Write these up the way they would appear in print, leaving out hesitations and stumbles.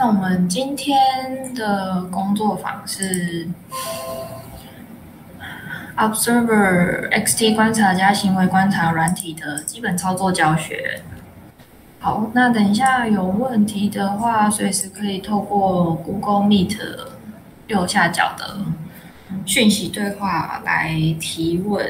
那我们今天的工作坊是 Observer XT 观察加行为观察软体的基本操作教学。好，那等一下有问题的话，随时可以透过 Google Meet 右下角的讯息对话来提问。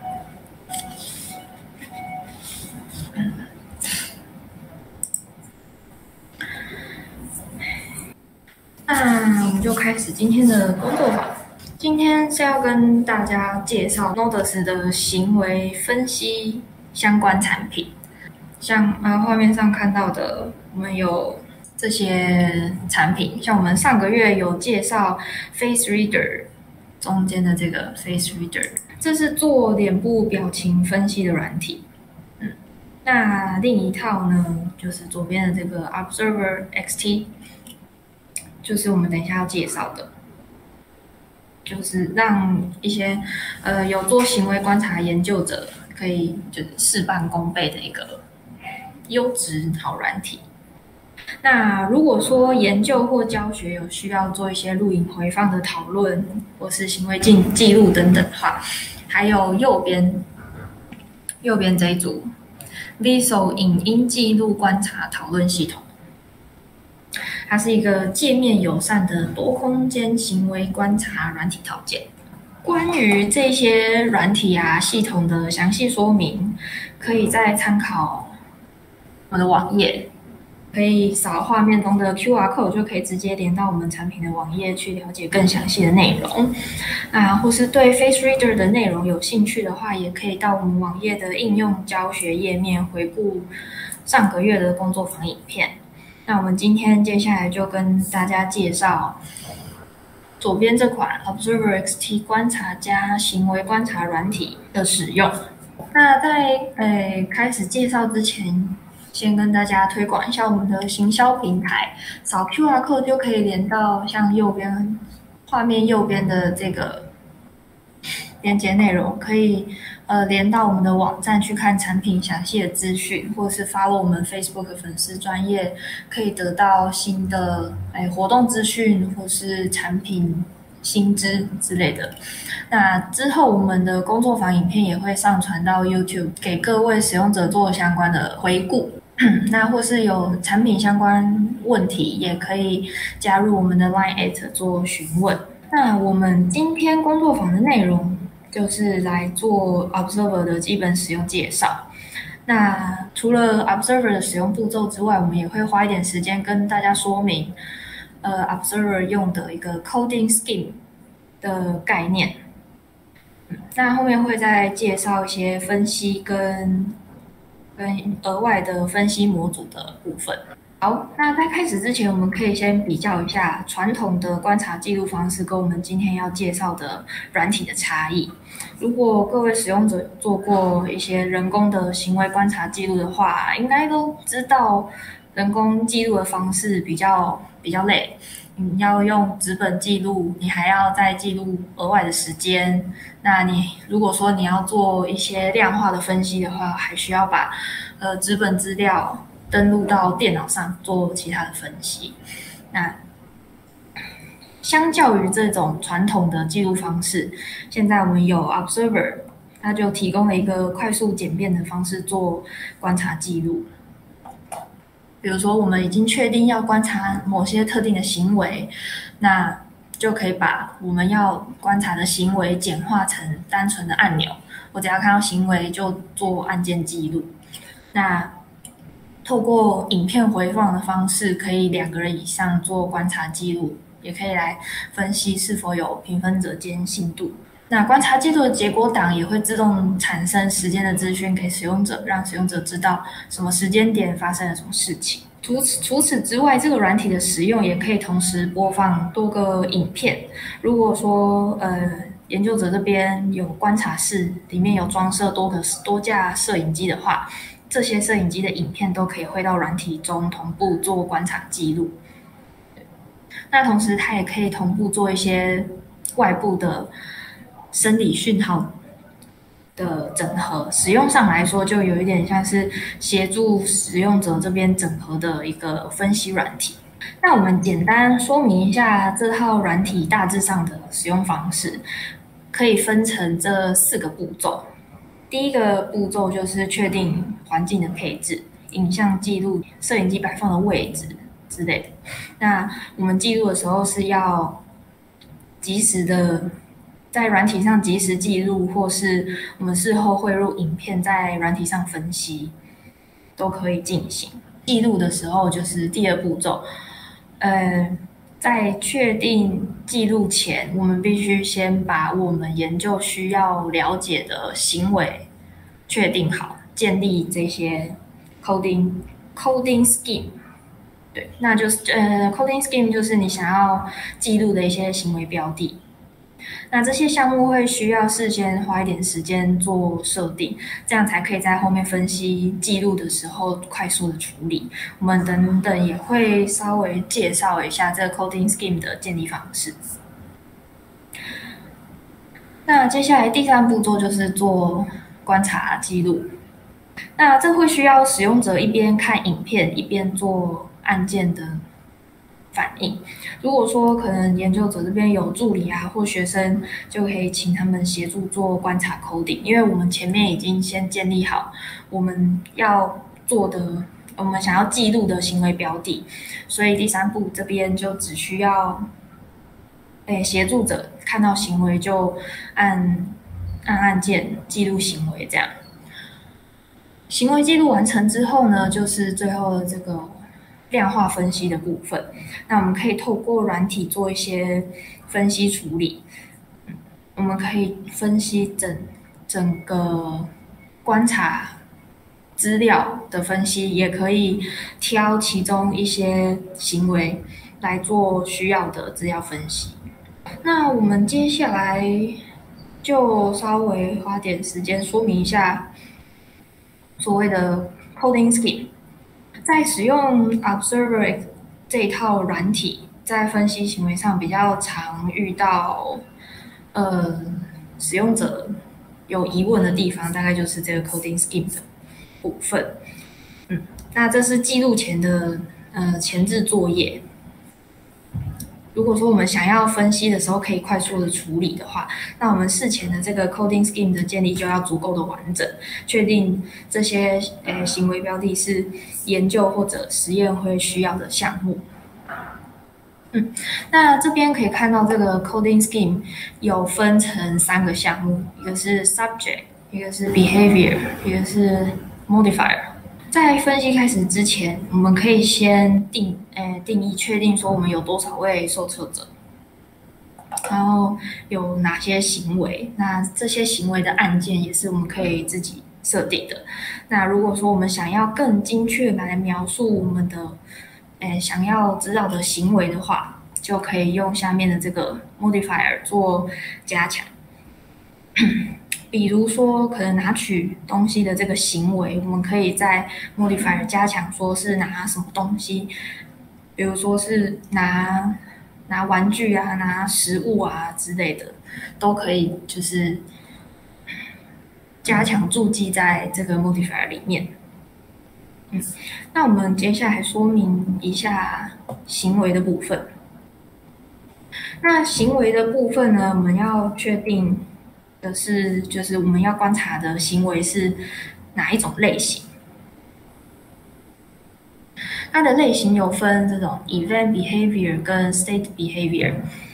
那我们就开始今天的工作坊。今天是要跟大家介绍 Nodus 的行为分析相关产品。像画面上看到的，我们有这些产品，像我们上个月有介绍 Face Reader 中间的这个 Face Reader， 这是做脸部表情分析的软体。那另一套呢，就是左边的这个 Observer XT， 就是我们等一下要介绍的，就是让一些有做行为观察研究者可以就是事半功倍的一个优质好软体。那如果说研究或教学有需要做一些录影回放的讨论，或是行为记录等等的话，还有右边这一组 Visual 影音记录观察讨论系统，它是一个界面友善的多空间行为观察软体套件。关于这些软体系统的详细说明，可以再参考我的网页，可以扫画面中的 QR code 就可以直接连到我们产品的网页去了解更详细的内容。或是对 Face Reader 的内容有兴趣的话，也可以到我们网页的应用教学页面回顾上个月的工作坊影片。那我们今天接下来就跟大家介绍左边这款 Observer XT 观察加行为观察软体的使用。那在开始介绍之前，先跟大家推广一下我们的行销平台，扫 QR code 就可以连到像画面右边的这个连结内容，可以连到我们的网站去看产品详细的资讯，或是 follow 我们 Facebook 粉丝专页，可以得到新的活动资讯或是产品新知之类的。那之后我们的工作坊影片也会上传到 YouTube， 给各位使用者做相关的回顾。那或是有产品相关问题，也可以加入我们的 Line@ 做询问。那我们今天工作坊的内容就是来做 Observer 的基本使用介绍。那除了 Observer 的使用步骤之外，我们也会花一点时间跟大家说明Observer 用的一个 Coding Scheme 的概念。那后面会再介绍一些分析跟额外的分析模组的部分。好，那在开始之前，我们可以先比较一下传统的观察记录方式跟我们今天要介绍的软体的差异。如果各位使用者做过一些人工的行为观察记录的话，应该都知道人工记录的方式比较累。你要用纸本记录，你还要再记录额外的时间。那你如果说你要做一些量化的分析的话，还需要把纸本资料登录到电脑上做其他的分析。那相较于这种传统的记录方式，现在我们有 Observer， 它就提供了一个快速简便的方式做观察记录。比如说我们已经确定要观察某些特定的行为，那就可以把我们要观察的行为简化成单纯的按钮，我只要看到行为就做按键记录。那透过影片回放的方式，可以2个人以上做观察记录，也可以来分析是否有评分者间信度。那观察记录的结果档也会自动产生时间的资讯给使用者，让使用者知道什么时间点发生了什么事情。除此之外，这个软体的使用也可以同时播放多个影片。如果说研究者这边有观察室，里面有装设多架摄影机的话，这些摄影机的影片都可以汇到软体中同步做观察记录。那同时它也可以同步做一些外部的生理讯号的整合，使用上来说就有一点像是协助使用者这边整合的一个分析软体。 那我们简单说明一下这套软体大致上的使用方式，可以分成这4个步骤。第一个步骤就是确定环境的配置、影像记录、摄影机摆放的位置之类的。那我们记录的时候是要及时的在软体上及时记录，或是我们事后汇入影片在软体上分析，都可以进行。记录的时候就是第2步骤，在确定记录前，我们必须先把我们研究需要了解的行为确定好，建立这些 coding scheme。对，那就是coding scheme 就是你想要记录的一些行为标的。那这些项目会需要事先花一点时间做设定，这样才可以在后面分析记录的时候快速的处理。我们等等也会稍微介绍一下这个 coding scheme 的建立方式。那接下来第3步骤就是做观察记录。那这会需要使用者一边看影片一边做按键的反应。如果说可能研究者这边有助理啊或学生，就可以请他们协助做观察 coding， 因为我们前面已经先建立好我们要做的我们想要记录的行为标的，所以第3步这边就只需要协助者看到行为就按键记录行为这样。行为记录完成之后呢，就是最后的这个量化分析的部分。那我们可以透过软体做一些分析处理，我们可以分析整个观察资料的分析，也可以挑其中一些行为来做需要的资料分析。那我们接下来就稍微花点时间说明一下所谓的 coding scheme。在使用 Observer 这一套软体，在分析行为上比较常遇到使用者有疑问的地方，大概就是这个 coding scheme 的部分。那这是记录前的前置作业。如果说我们想要分析的时候可以快速的处理的话，那我们事前的这个 coding scheme 的建立就要足够的完整，确定这些行为标的是研究或者实验会需要的项目。那这边可以看到这个 coding scheme 有分成3个项目，一个是 subject， 一个是 behavior， 一个是 modifier。在分析开始之前，我们可以先定义确定说我们有多少位受测者，然后有哪些行为，那这些行为的按键也是我们可以自己设定的。那如果说我们想要更精确来描述我们的想要知道的行为的话，就可以用下面的这个 modifier 做加强。比如说可能拿取东西的这个行为，我们可以在 modifier 加强说是拿什么东西，比如说是拿玩具啊，拿食物啊之类的，都可以就是加强注记在这个 modifier 里面。那我们接下来说明一下行为的部分。那行为的部分呢，我们要确定的是，就是我们要观察的行为是哪一种类型。它的类型有分这种 event behavior 跟 state behavior，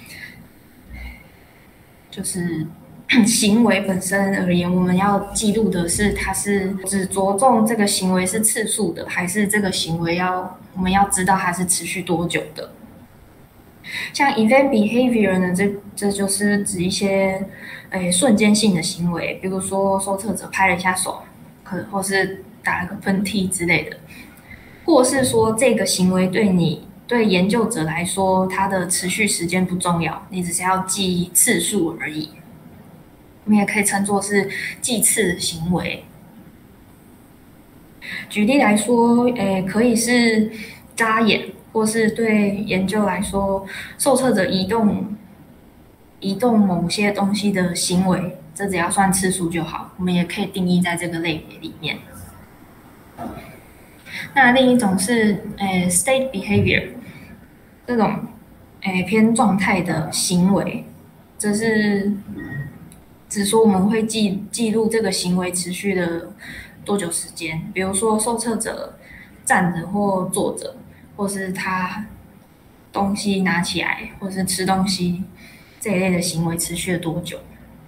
就是行为本身而言，我们要记录的是它是只着重这个行为是次数的，还是这个行为我们要知道它是持续多久的。像 event behavior 呢，这就是指一些瞬间性的行为，比如说受测者拍了一下手，或是打了个喷嚏之类的，或是说这个行为对研究者来说，它的持续时间不重要，你只是要记次数而已。我们也可以称作是记次行为。举例来说，可以是眨眼，或是对研究来说，受测者移动某些东西的行为，这只要算次数就好。我们也可以定义在这个类别里面。那另一种是state behavior， 这种偏状态的行为，这是只说我们会记录这个行为持续了多久时间，比如说受测者站着或坐着，或是他东西拿起来，或是吃东西这一类的行为持续了多久。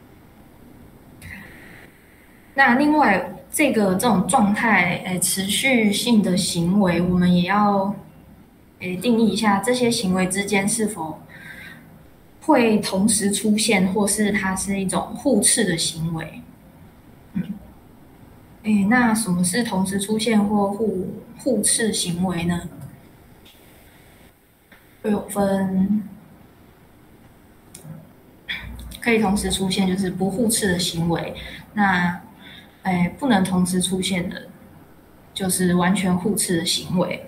那另外这种状态持续性的行为，我们也要定义一下这些行为之间是否会同时出现，或是它是一种互斥的行为。那什么是同时出现或互斥行为呢？会有分，可以同时出现就是不互斥的行为，那不能同时出现的，就是完全互斥的行为。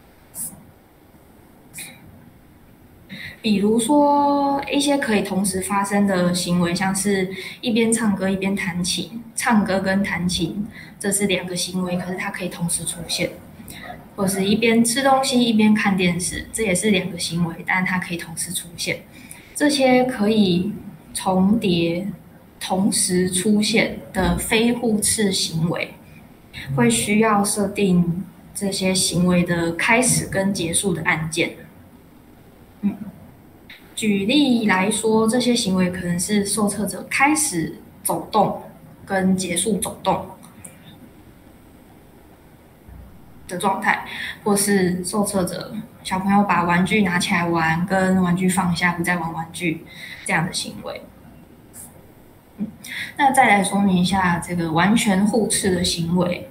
比如说一些可以同时发生的行为，像是一边唱歌一边弹琴，唱歌跟弹琴这是两个行为，可是它可以同时出现；或是一边吃东西一边看电视，这也是两个行为，但它可以同时出现。这些可以重叠、同时出现的非互斥行为，会需要设定这些行为的开始跟结束的按键。举例来说，这些行为可能是受测者开始走动跟结束走动的状态，或是受测者小朋友把玩具拿起来玩，跟玩具放下不再玩玩具这样的行为。那再来说明一下这个完全互斥的行为。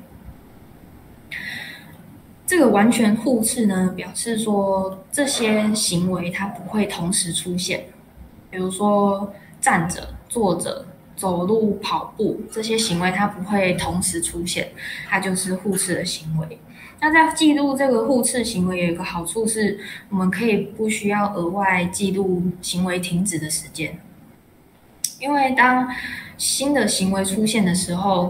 这个完全互斥呢，表示说这些行为它不会同时出现，比如说站着、坐着、走路、跑步这些行为它不会同时出现，它就是互斥的行为。那在记录这个互斥行为有一个好处是，我们可以不需要额外记录行为停止的时间，因为当新的行为出现的时候，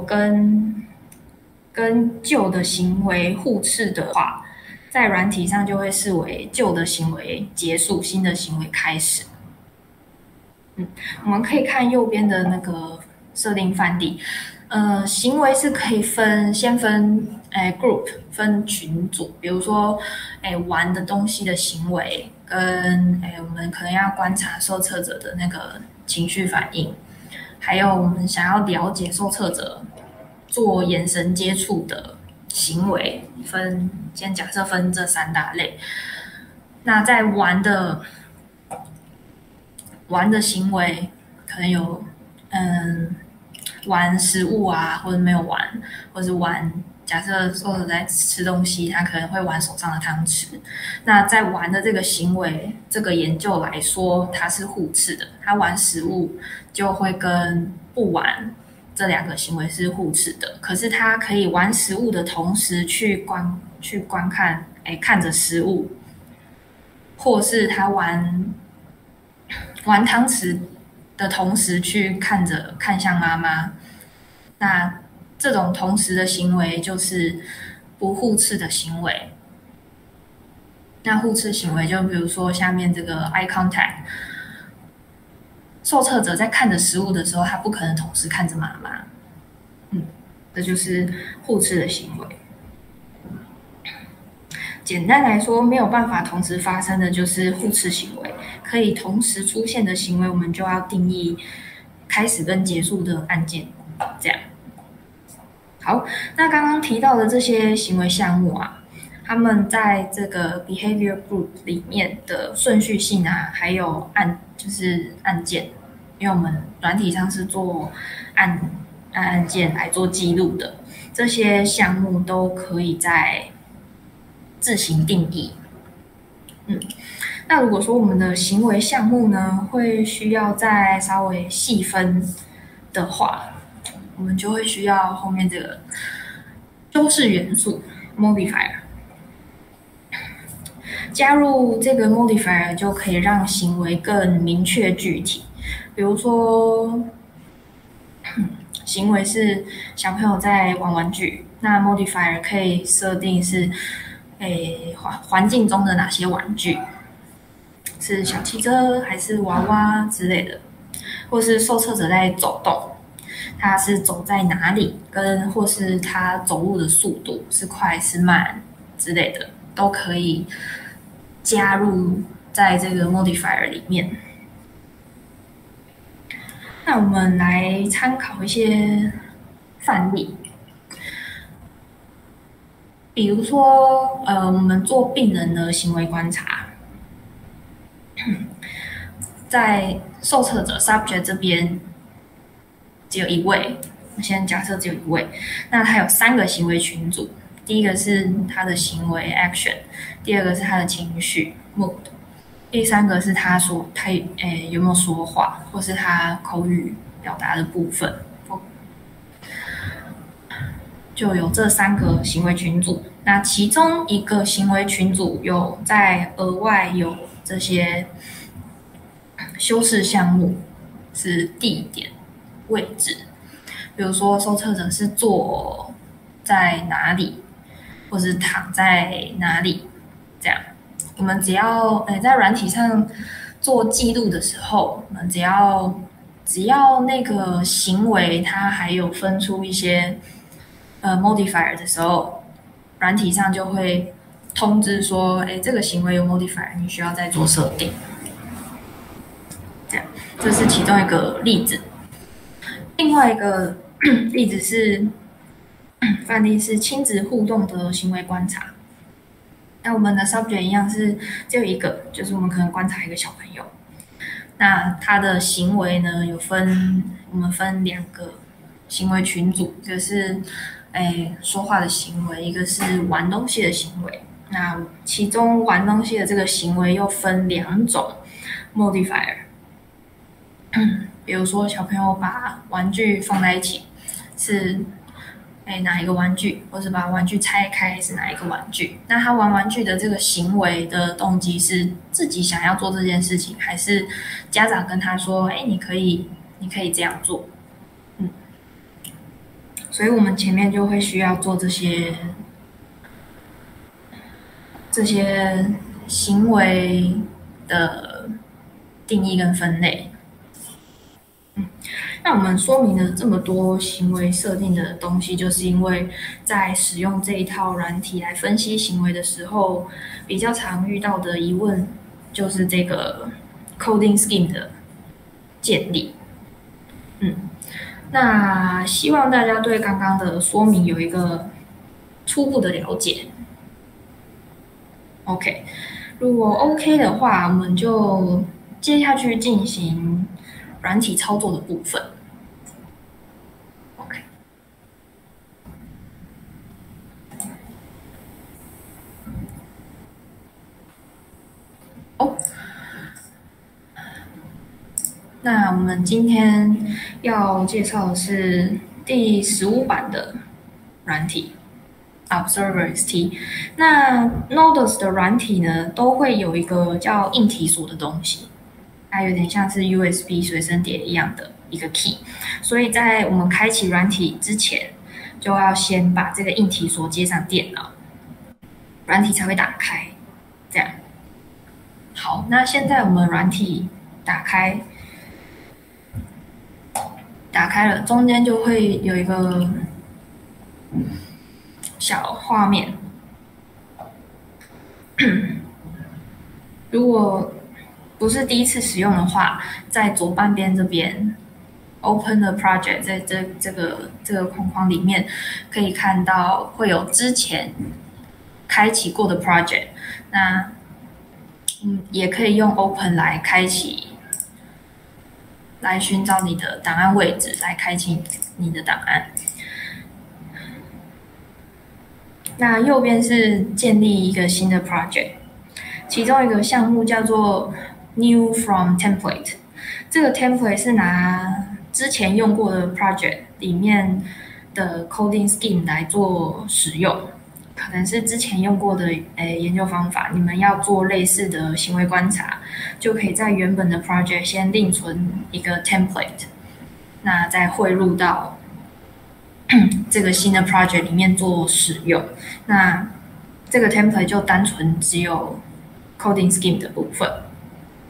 跟旧的行为互斥的话，在软体上就会视为旧的行为结束，新的行为开始。我们可以看右边的那个设定范例，行为是可以先分group 分群组，比如说玩的东西的行为，跟我们可能要观察受测者的那个情绪反应，还有我们想要了解受测者做眼神接触的行为，先假设分这三大类。那在玩的行为可能有玩食物啊，或者没有玩，或者是玩假设受者在吃东西，他可能会玩手上的汤匙。那在玩的这个行为，这个研究来说，它是互斥的，他玩食物就会跟不玩这两个行为是互斥的，可是他可以玩食物的同时去观看，看着食物，或是他玩汤匙的同时去看向妈妈。那这种同时的行为就是不互斥的行为。那互斥行为就比如说下面这个 eye contact， 受测者在看着食物的时候，他不可能同时看着妈妈。这就是互斥的行为。简单来说，没有办法同时发生的就是互斥行为，可以同时出现的行为，我们就要定义开始跟结束的按键，这样。好，那刚刚提到的这些行为项目啊，他们在这个 behavior group 里面的顺序性啊，还有按键，因为我们软体上是做按键来做记录的，这些项目都可以在自行定义。那如果说我们的行为项目呢，会需要再稍微细分的话，我们就会需要后面这个修饰元素 modifier。加入这个 modifier 就可以让行为更明确具体。比如说，行为是小朋友在玩玩具，那 modifier 可以设定是环境中的哪些玩具。 是小汽车还是娃娃之类的，或是受测者在走动，他是走在哪里，或是他走路的速度是快是慢之类的，都可以加入在这个 modifier 里面。那我们来参考一些范例，比如说，我们做病人的行为观察，在受测者 subject 这边只有一位，先假设只有一位，那他有3个行为群组，第一个是他的行为 action， 第二个是他的情绪 mood， 第3个是他有没有说话，或是他口语表达的部分，就有这3个行为群组。那其中一个行为群组有在额外有这些修饰项目，是地点、位置，比如说受测者是坐在哪里，或是躺在哪里，这样。我们只要在软体上做记录的时候，我们只要那个行为它还有分出一些modifier 的时候，软体上就会通知说，这个行为有 modifier， 你需要再做设定。这样，这是其中一个例子。另外一个例子是范例是亲子互动的行为观察。那我们的 subject 一样是只有一个，就是我们可能观察一个小朋友。那他的行为呢，我们分2个行为群组，一个是说话的行为，一个是玩东西的行为。那其中玩东西的这个行为又分2种 modifier， 比如说小朋友把玩具放在一起是哪一个玩具，或是把玩具拆开是哪一个玩具。那他玩玩具的这个行为的动机是自己想要做这件事情，还是家长跟他说你可以这样做。所以我们前面就会需要做这些行为的定义跟分类。那我们说明了这么多行为设定的东西，就是因为在使用这一套软体来分析行为的时候，比较常遇到的疑问就是这个 coding scheme 的建立。那希望大家对刚刚的说明有一个初步的了解。OK， 如果 OK 的话，我们就接下去进行软体操作的部分。OK， 那我们今天要介绍的是第15版的软体 Observer-XT。那 Nodus 的软体呢，都会有一个叫硬体锁的东西，它有点像是 USB 随身碟一样的一个 key， 所以在我们开启软体之前，就要先把这个硬体锁接上电脑，软体才会打开。这样，好，那现在我们软体打开了，中间就会有一个小画面。如果不是第一次使用的话，在左半边这边 Open the project， 在这个框框里面可以看到会有之前开启过的 project， 那也可以用 Open 来开启，来寻找你的档案位置，来开启你的档案。那右边是建立一个新的 project， 其中一个项目叫做 New from Template。这个 template 是拿之前用过的 project 里面的 coding scheme 来做使用，可能是之前用过的研究方法，你们要做类似的行为观察，就可以在原本的 project 先另存一个 template， 那再汇入到这个新的 project 里面做使用。那这个 template 就单纯只有 coding scheme 的部分。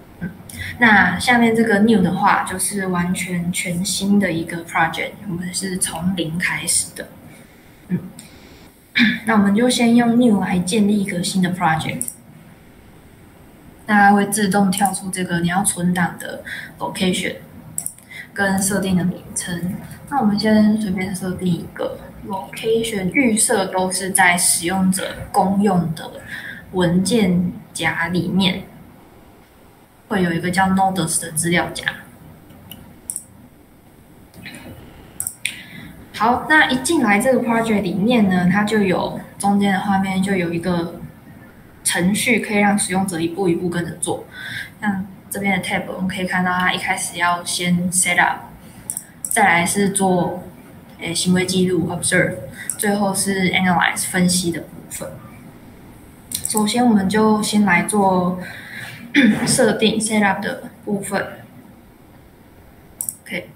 那下面这个 new 的话，就是完全全新的一个 project， 我们是从零开始的。那我们就先用 new 来建立一个新的 project， 那它会自动跳出这个你要存档的 location 跟设定的名称。那我们先随便设定一个 location， 预设都是在使用者公用的文件夹里面。会有一个叫 Nodes 的资料夹。好，那一进来这个 project 里面呢，它就有中间的画面就有一个程序，可以让使用者一步一步跟着做。像这边的 tab， 我们可以看到它一开始要先 set up， 再来是做行为记录 observe， 最后是 analyze 分析的部分。首先，我们就先来做设定 set up 的部分。OK，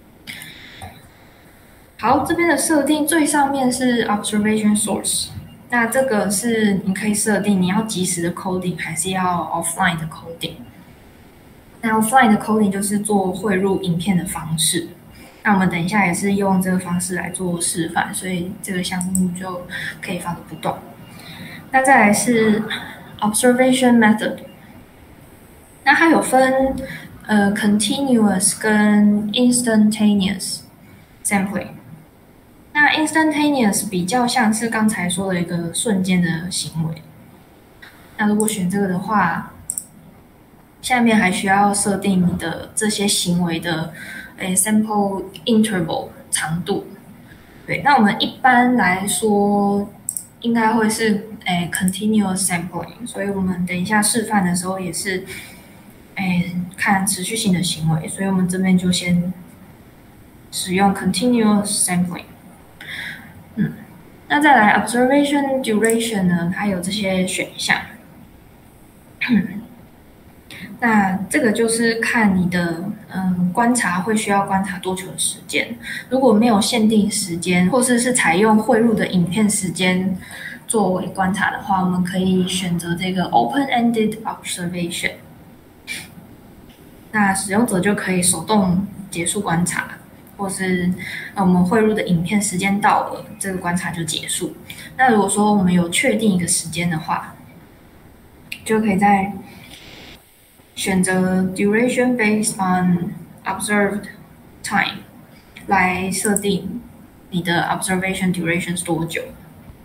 好，这边的设定最上面是 observation source， 那这个是你可以设定你要即时的 coding 还是要 offline 的 coding。那 offline 的 coding 就是做汇入影片的方式。那我们等一下也是用这个方式来做示范，所以这个项目就可以放着不动。那再来是 observation method。那它有分continuous 跟 instantaneous sampling。那 instantaneous 比较像是刚才说的一个瞬间的行为。那如果选这个的话，下面还需要设定你的这些行为的sample interval 长度。对，那我们一般来说应该会是continuous sampling， 所以我们等一下示范的时候也是看持续性的行为，所以我们这边就先使用 continuous sampling。那再来 observation duration 呢，它有这些选项。那这个就是看你的观察会需要观察多久的时间。如果没有限定时间，或是采用汇入的影片时间作为观察的话，我们可以选择这个 open-ended observation。那使用者就可以手动结束观察，或是我们汇入的影片时间到了，这个观察就结束。那如果说我们有确定一个时间的话，就可以在选择 duration based on observed time 来设定你的 observation duration 是多久。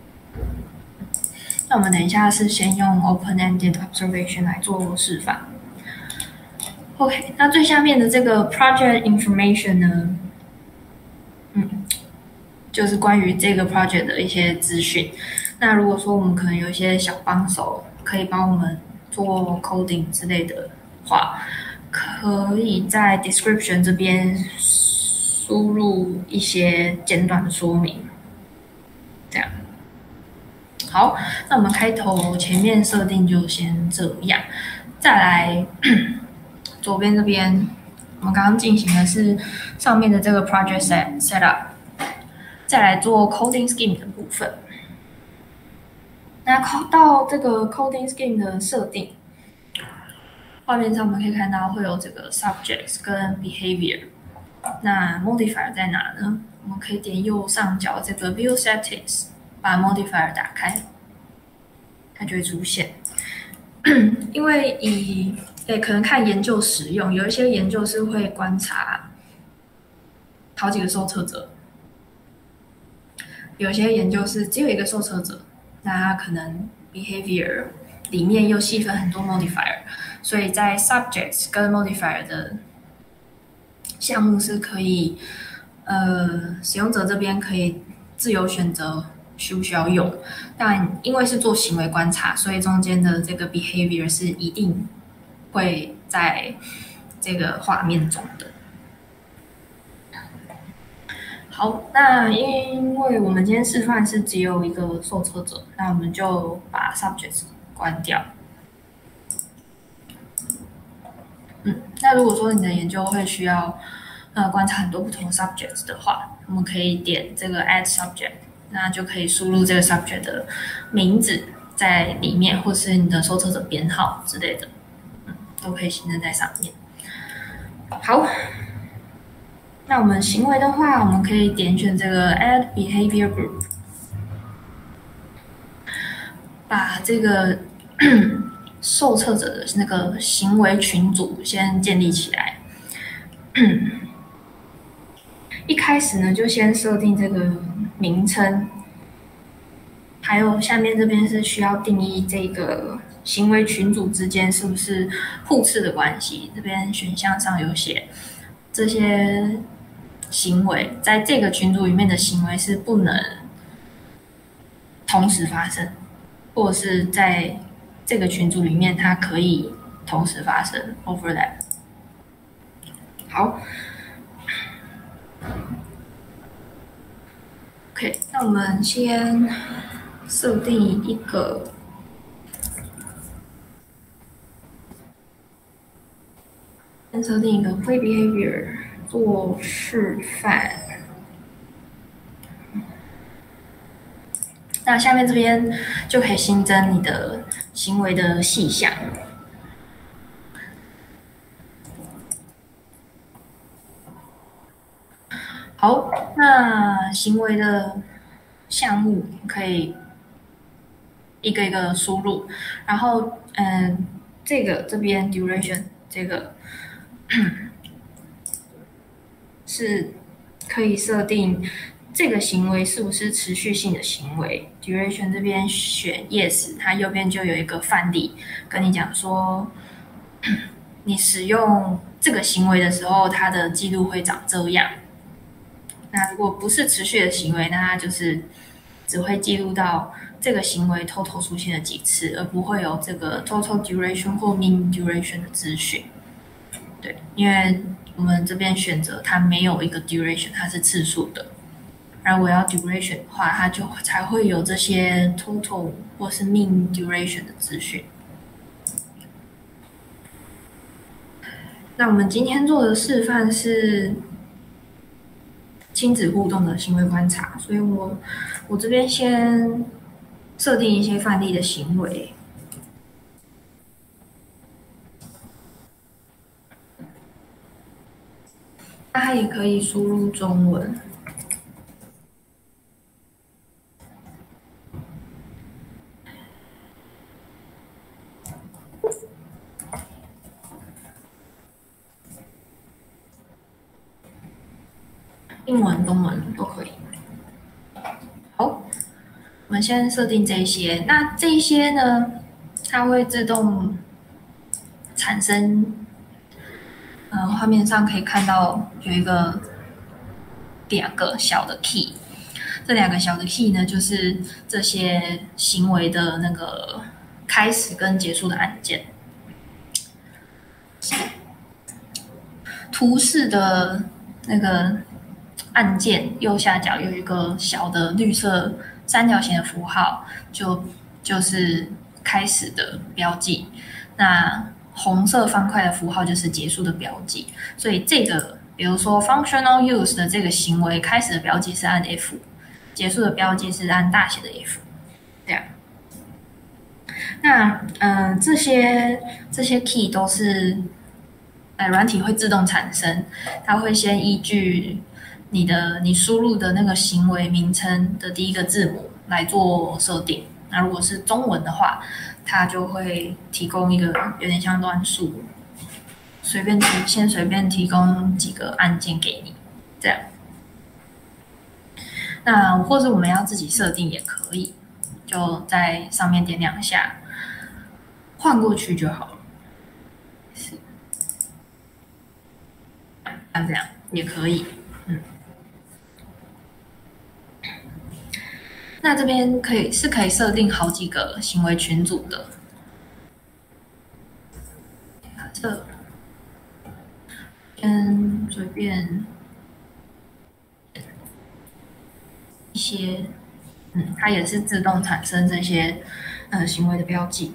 那我们等一下是先用 open-ended observation 来做示范。OK， 那最下面的这个 project information 呢，就是关于这个 project 的一些资讯。那如果说我们可能有一些小帮手可以帮我们做 coding 之类的话，可以在 description 这边输入一些简短的说明。这样。好，那我们开头前面设定就先这样，再来。左边这边，我们刚刚进行的是上面的这个 project setup， 再来做 coding scheme 的部分。那到这个 coding scheme 的设定，画面上我们可以看到会有这个 subjects 跟 behavior。那 modifier 在哪呢？我们可以点右上角这个 view settings， 把 modifier 打开，它就会出现。因为可能看研究使用，有一些研究是会观察好几个受测者，有些研究是只有一个受测者，那它可能 behavior 里面又细分很多 modifier， 所以在 subjects 跟 modifier 的项目是可以，使用者这边可以自由选择需不需要用，但因为是做行为观察，所以中间的这个 behavior 是一定会在这个画面中的。好，那因为我们今天示范是只有一个受测者，那我们就把 subjects 关掉。那如果说你的研究会需要观察很多不同 subjects 的话，我们可以点这个 add subject， 那就可以输入这个 subject 的名字在里面，或是你的受测者编号之类的，都可以形成在上面。 好，那我们行为的话，我们可以点选这个 Add Behavior Group， 把这个受测者的那个行为群组先建立起来。一开始呢，就先设定这个名称，还有下面这边是需要定义这个行为群组之间是不是互斥的关系。这边选项上有写，这些行为在这个群组里面的行为是不能同时发生，或者是在这个群组里面它可以同时发生 overlap。好。OK， 那我们先设定一个play behavior 做示范。那下面这边就可以新增你的行为的细项。好，那行为的项目可以一个一个输入，然后这边 duration 这个是可以设定这个行为是不是持续性的行为。duration 这边选 yes， 它右边就有一个范例跟你讲说，你使用这个行为的时候，它的记录会长这样。那如果不是持续的行为，那它就是只会记录到这个行为 total 出现了几次，而不会有这个 total duration 或 mean duration 的资讯。对，因为我们这边选择它没有一个 duration， 它是次数的。而我要 duration 的话，它就才会有这些 total 或是 mean duration 的资讯。那我们今天做的示范是亲子互动的行为观察，所以我这边先设定一些范例的行为。那它也可以输入中文。英文、中文都可以。好，我们先设定这些。那这些呢，它会自动产生。画面上可以看到有两个小的 key， 这两个小的 key 呢，就是这些行为的那个开始跟结束的按键。图示的那个按键右下角有一个小的绿色三角形的符号，就是开始的标记。那红色方块的符号就是结束的标记。所以这个，比如说 functional use 的这个行为，开始的标记是按 F， 结束的标记是按大写的 F， 这样。那这些 key 都是软体会自动产生，它会先依据你输入的那个行为名称的第一个字母来做设定。那如果是中文的话，它就会提供一个有点像乱数，先随便提供几个按键给你，这样。那或者我们要自己设定也可以，就在上面点2下，换过去就好了。像这样也可以，那这边可以设定好几个行为群组的。这先随便一些，它也是自动产生这些行为的标记。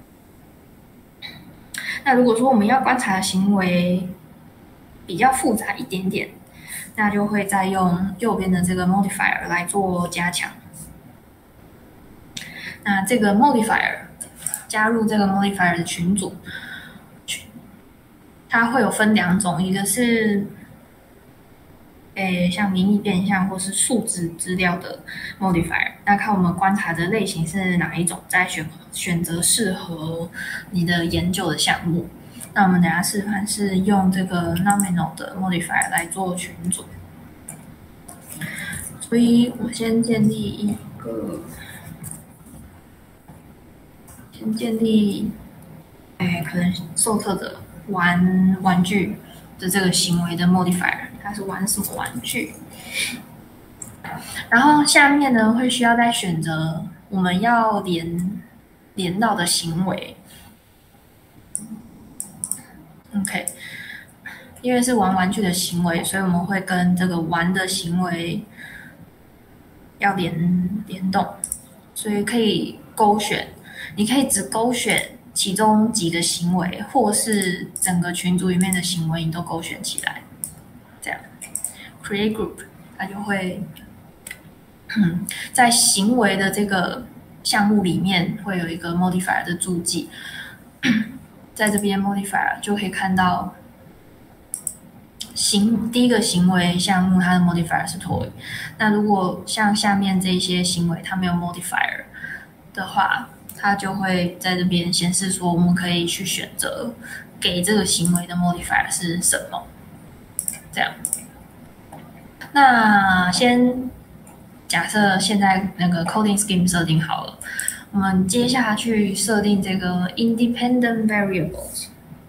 那如果说我们要观察的行为比较复杂一点点，那就会再用右边的这个 modifier 来做加强。那这个 modifier 加入这个 modifier 的群组， 它会有分两种，一个是像名义变相或是数值资料的 modifier， 那看我们观察的类型是哪一种，再选择适合你的研究的项目。那我们等一下示范是用这个 nominal 的 modifier 来做群组，所以我先建立可能受测者玩具的这个行为的 modifier， 它是玩什么玩具？然后下面呢会需要再选择我们要连到的行为。OK， 因为是玩具的行为，所以我们会跟这个玩的行为要联动，所以可以勾选，你可以只勾选其中几个行为，或是整个群组里面的行为你都勾选起来，这样 create group 它就会在行为的这个项目里面会有一个 modifier 的注记，在这边 modifier 就可以看到第一个行为项目它的 modifier 是 toy， 那如果像下面这些行为它没有 modifier 的话，它就会在这边显示说我们可以去选择给这个行为的 modifier 是什么，这样。那先假设现在那个 coding scheme 设定好了，我们接下去设定这个 independent variables。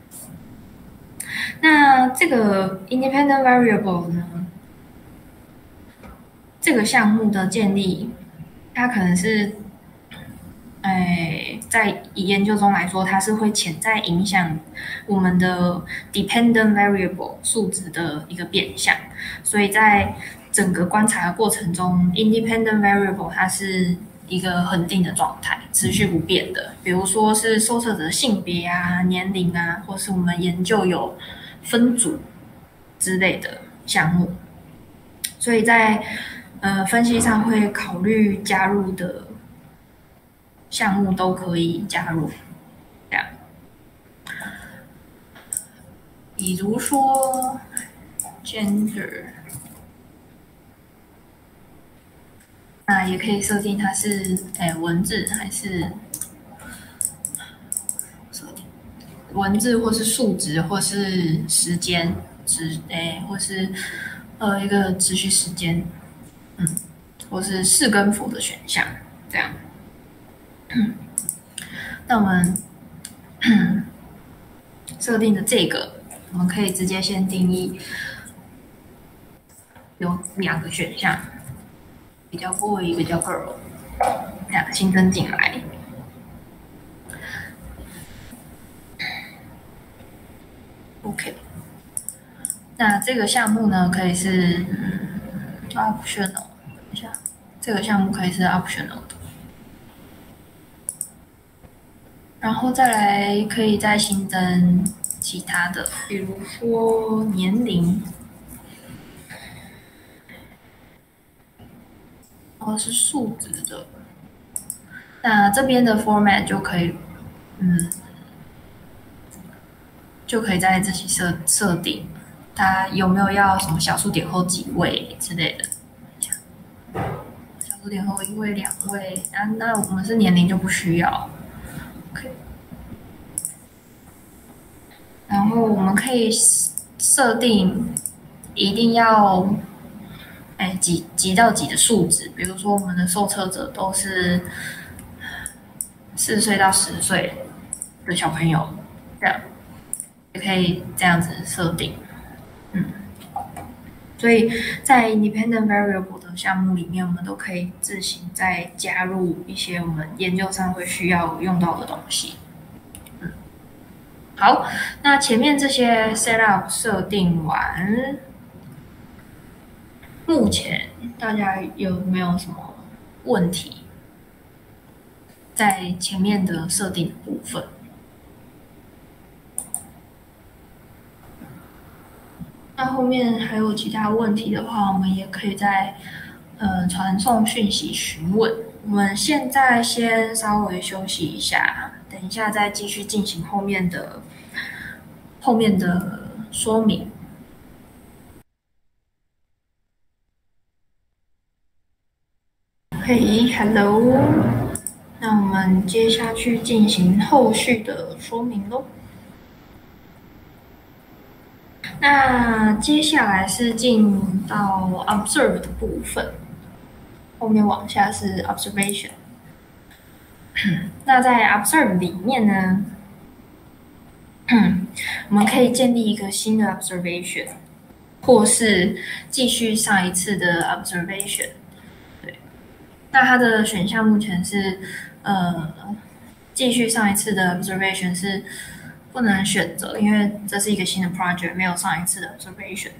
那这个 independent variable 呢，这个项目的建立，它可能是在研究中来说，它是会潜在影响我们的 dependent variable 数值的一个变相，所以在整个观察的过程中 ，independent variable 它是一个恒定的状态，持续不变的。比如说是受测者的性别啊、年龄啊，或是我们研究有分组之类的项目，所以在分析上会考虑加入的项目都可以加入，这样。比如说 gender。那也可以设定它是文字还是文字，或是数值，或是时间或是一个持续时间，或是是跟否的选项，这样。那我们设定的这个，我们可以直接先定义有2个选项。比较 boy， 比较 girl， 2个新增进来。OK， 那这个项目呢，可以是optional。等一下，这个项目可以是 optional 的。然后再来可以再新增其他的，比如说年龄。或是数值的，那这边的 format 就可以，就可以在自己设定，它有没有要什么小数点后几位之类的。小数点后1位、2位，那我们是年龄就不需要。OK， 然后我们可以设定一定要。几到几的数值，比如说我们的受测者都是4岁到10岁的小朋友，这样也可以这样子设定。所以在 independent variable 的项目里面，我们都可以自行再加入一些我们研究上会需要用到的东西。好，那前面这些 setup 设定完。目前大家有没有什么问题？在前面的设定的部分，那后面还有其他问题的话，我们也可以在传送讯息询问。我们现在先稍微休息一下，等一下再继续进行后面的后面的说明。嘿，Hello，那我们接下去进行后续的说明咯。那接下来是进到 observe 的部分，后面往下是 observation。那在 observe 里面呢，我们可以建立一个新的 observation， 或是继续上一次的 observation。对，那它的选项目前是继续上一次的 observation 是不能选择，因为这是一个新的 project， 没有上一次的 observation。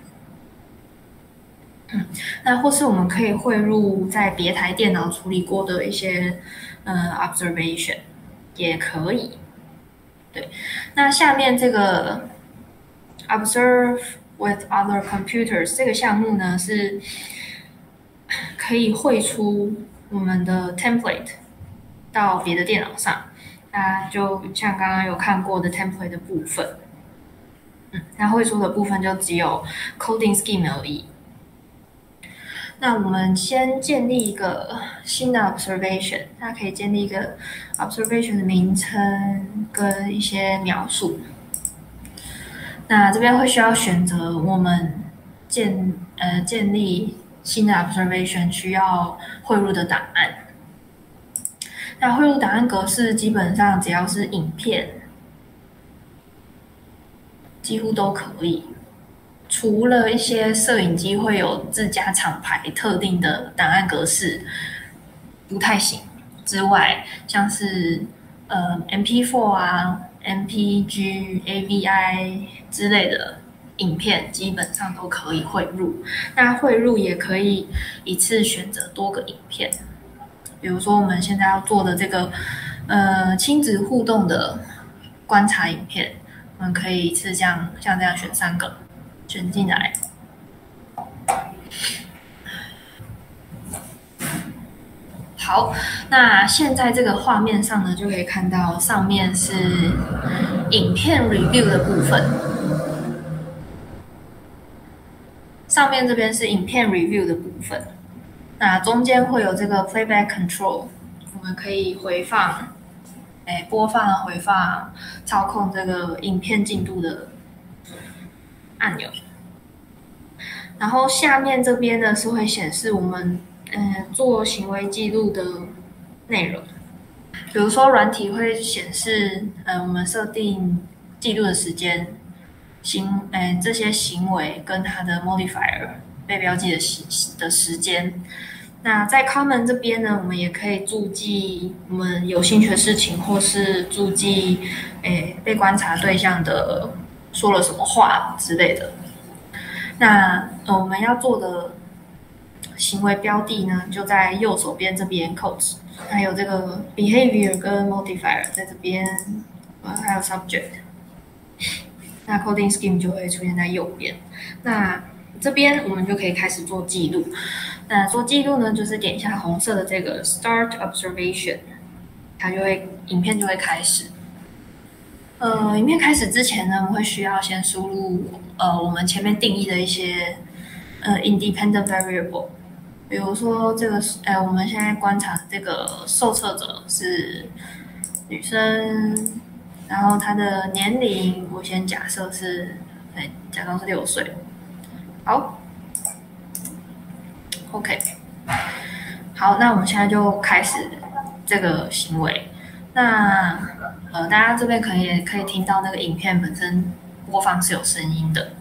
那或是我们可以汇入在别台电脑处理过的一些observation， 也可以。对，那下面这个 observe with other computers 这个项目呢，是可以汇出我们的 template 到别的电脑上。那就像刚刚有看过的 template 的部分，那汇出的部分就只有 coding scheme 而已。那我们先建立一个新的 observation， 它可以建立一个 observation 的名称跟一些描述。那这边会需要选择我们建立新的 observation 需要汇入的档案。那汇入档案格式基本上只要是影片，几乎都可以。除了一些摄影机会有自家厂牌特定的档案格式不太行之外，像是MP4 啊、MPG、AVI 之类的影片，基本上都可以汇入。那汇入也可以一次选择多个影片，比如说我们现在要做的这个亲子互动的观察影片，我们可以一次像这样选3个。选进来。好，那现在这个画面上呢，就可以看到上面是影片 review 的部分，上面这边是影片 review 的部分，那中间会有这个 playback control， 我们可以回放、播放、回放、操控这个影片进度的按钮。然后下面这边呢是会显示我们做行为记录的内容，比如说软体会显示我们设定记录的时间，这些行为跟它的 modifier 被标记的时间。那在 Common 这边呢，我们也可以注记我们有兴趣的事情，或是注记被观察对象的说了什么话之类的。那我们要做的行为标的呢，就在右手边这边 codes， 还有这个 behavior 跟 modifier 在这边，还有 subject。那 coding scheme 就会出现在右边。那这边我们就可以开始做记录。那做记录呢，就是点一下红色的这个 Start Observation， 影片就会开始。影片开始之前呢，我们会需要先输入我们前面定义的一些independent variable， 比如说这个我们现在观察的这个受测者是女生，然后她的年龄我先假设是假装是6岁。好 ，OK， 好，那我们现在就开始这个行为。那大家这边可能也可以听到那个影片本身播放是有声音的。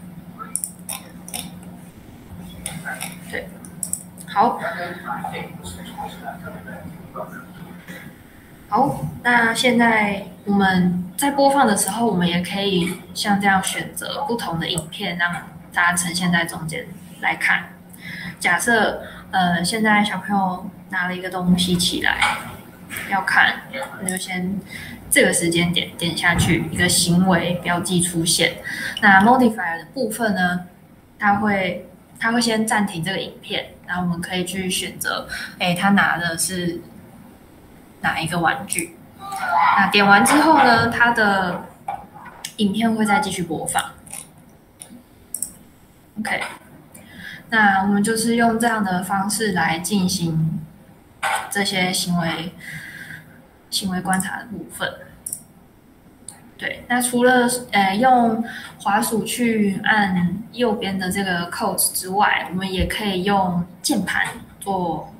对，好，好，那现在我们在播放的时候，我们也可以像这样选择不同的影片，让大家呈现在中间来看。假设现在小朋友拿了一个东西起来要看，那就先这个时间点下去，一个行为标记出现。那 modifier 的部分呢，它会先暂停这个影片，然后我们可以去选择，他拿的是哪一个玩具。那点完之后呢，它的影片会再继续播放。OK， 那我们就是用这样的方式来进行这些行为观察的部分。对，那除了用滑鼠去按右边的这个 codes 之外，我们也可以用键盘做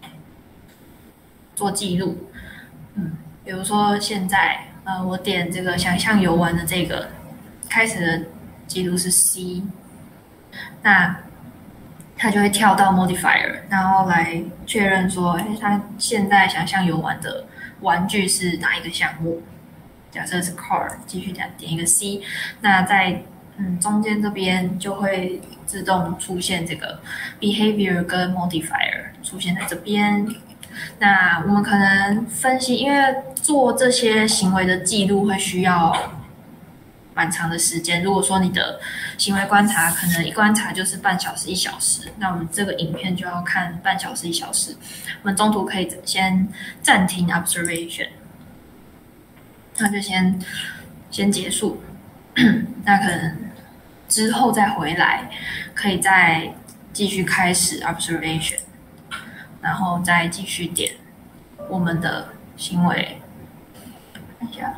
记录。比如说现在我点这个想象游玩的这个开始的记录是 C， 那它就会跳到 modifier， 然后来确认说，它现在想象游玩的玩具是哪一个项目？假设是 car， 继续点一个 C， 那在中间这边就会自动出现这个 behavior 跟 modifier 出现在这边。那我们可能分析，因为做这些行为的记录会需要蛮长的时间。如果说你的行为观察可能一观察就是半小时1小时，那我们这个影片就要看半小时1小时。我们中途可以先暂停 observation。那就先结束，那可能之后再回来，可以再继续开始 observation， 然后再继续点我们的行为。看一下，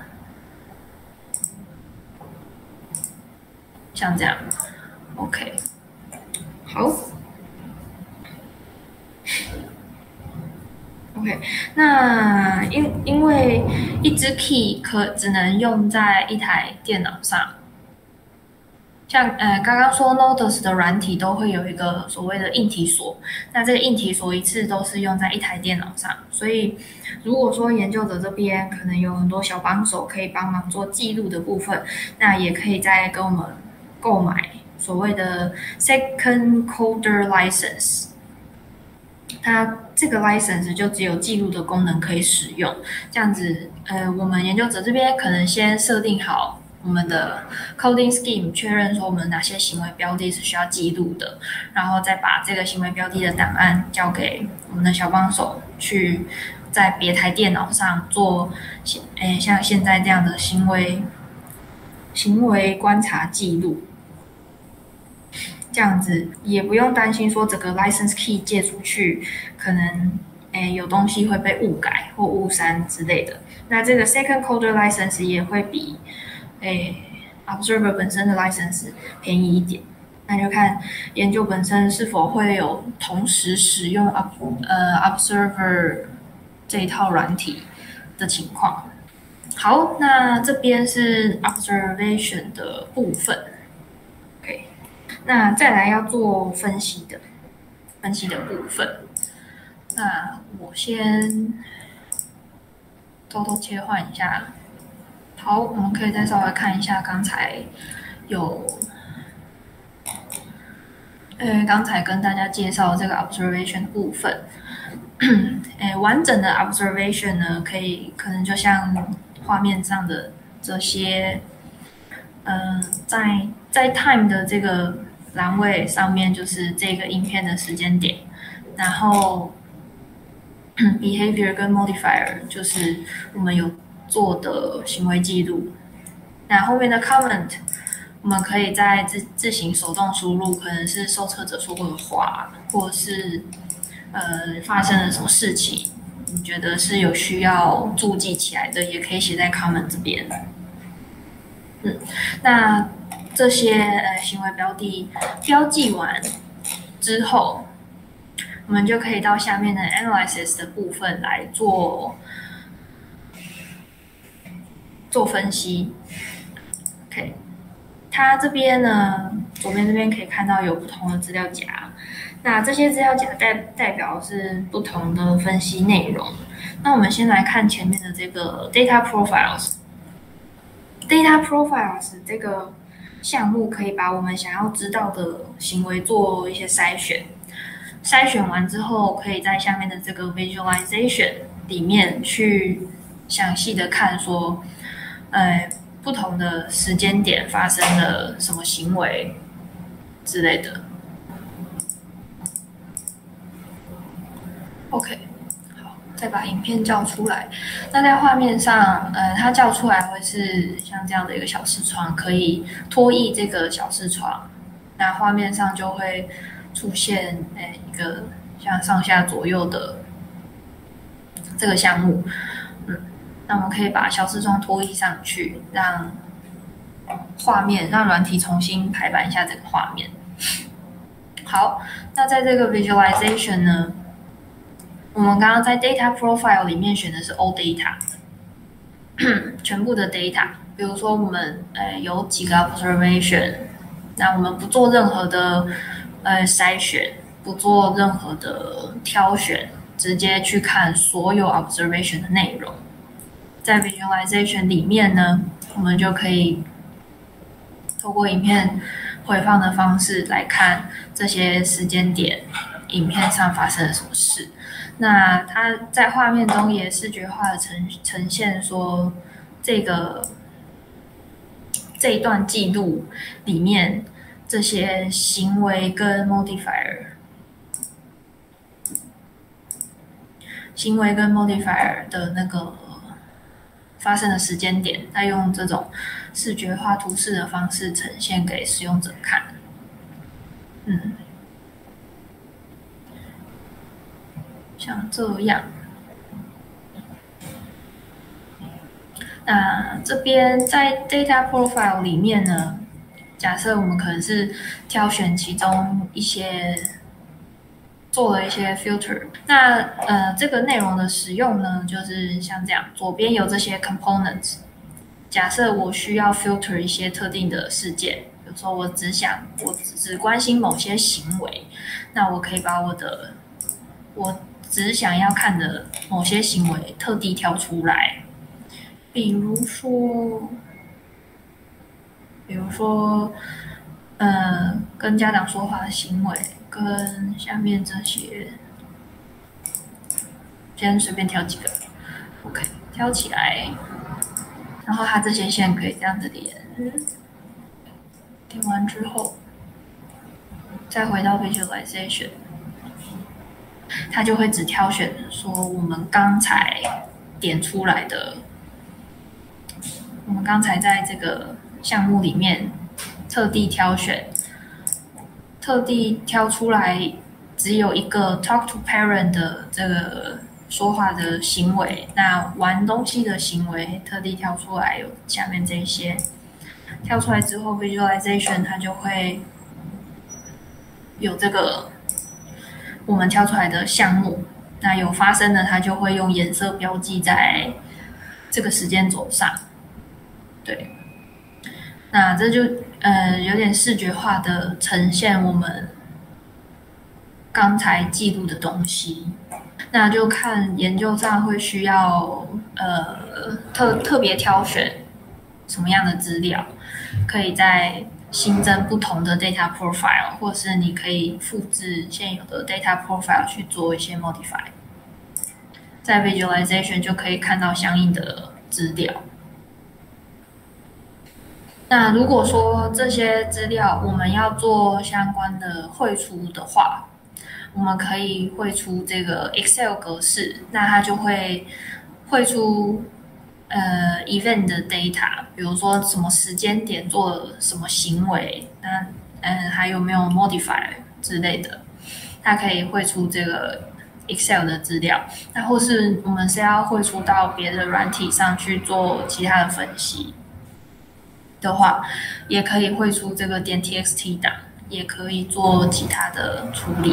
像这样 ，OK， 好。OK， 那因为一支 key 只能用在一台电脑上，像刚刚说 Nodus 的软体都会有一个所谓的硬体锁，那这个硬体锁一次都是用在一台电脑上，所以如果说研究者这边可能有很多小帮手可以帮忙做记录的部分，那也可以再跟我们购买所谓的 Second Coder License。它这个 license 就只有记录的功能可以使用，这样子，我们研究者这边可能先设定好我们的 coding scheme， 确认说我们哪些行为标的是需要记录的，然后再把这个行为标的的档案交给我们的小帮手去在别台电脑上做，像现在这样的行为观察记录。这样子也不用担心说整个 license key 借出去可能有东西会被误改或误删之类的。那这个 second coder license 也会比observer 本身的 license 便宜一点。那就看研究本身是否会有同时使用observer 这一套软体的情况。好，那这边是 observation 的部分。那再来要做分析的部分，那我先偷偷切换一下。好，我们可以再稍微看一下刚才刚才跟大家介绍这个 observation 的部分。完整的 observation 呢，可能就像画面上的这些，在 time 的这个栏位上面就是这个影片的时间点，然后behavior 跟 modifier 就是我们有做的行为记录。那后面的 comment 我们可以在自行手动输入，可能是受测者说过的话，或者是发生了什么事情，你觉得是有需要注记起来的，也可以写在 comment 这边。那这些行为标的标记完之后，我们就可以到下面的 analysis 的部分来做分析。OK， 它这边呢，左边这边可以看到有不同的资料夹，那这些资料夹代表是不同的分析内容。那我们先来看前面的这个 data profiles。data profiles 这个项目可以把我们想要知道的行为做一些筛选，筛选完之后，可以在下面的这个 visualization 里面去详细的看说，不同的时间点发生了什么行为之类的。OK， 好， 再把影片叫出来。那在画面上，它叫出来会是像这样的一个小视窗，可以拖曳这个小视窗，那画面上就会出现一个像上下左右的这个项目。那我们可以把小视窗拖曳上去，让软体重新排版一下这个画面。好，那在这个 visualization 呢，我们刚刚在 data profile 里面选的是 all data， 全部的 data。比如说我们有几个 observation， 那我们不做任何的筛选，不做任何的挑选，直接去看所有 observation 的内容。在 visualization 里面呢，我们就可以透过影片回放的方式来看这些时间点影片上发生了什么事。那它在画面中也视觉化的呈现说这一段记录里面这些行为跟 modifier 的那个发生的时间点，它用这种视觉化图示的方式呈现给使用者看。像这样。那这边在 data profile 里面呢，假设我们可能是挑选其中一些，做了一些 filter。那这个内容的使用呢，就是像这样，左边有这些 components。假设我需要 filter 一些特定的事件，比如说我只关心某些行为，那我可以把我只想要看的某些行为特地挑出来。比如说，跟家长说话的行为，跟下面这些，先随便挑几个 ，OK， 挑起来，然后它这些线可以这样子连完之后，再回到 visualization， 它就会只挑选说我们刚才点出来的。我们刚才在这个项目里面特地挑出来只有一个 talk to parent 的这个说话的行为，那玩东西的行为特地挑出来，有下面这些挑出来之后 visualization 它就会有这个我们挑出来的项目，那有发生的它就会用颜色标记在这个时间轴上。对，那这就有点视觉化的呈现我们刚才记录的东西。那就看研究上会需要特别挑选什么样的资料，可以在新增不同的 data profile， 或是你可以复制现有的 data profile 去做一些 modify。在 visualization 就可以看到相应的资料。那如果说这些资料我们要做相关的汇出的话，我们可以汇出这个 Excel 格式，那它就会汇出event 的 data， 比如说什么时间点做了什么行为，那还有没有 modifier 之类的，它可以汇出这个 Excel 的资料。那或是我们是要汇出到别的软体上去做其他的分析的话，也可以汇出这个.txt 档，也可以做其他的处理。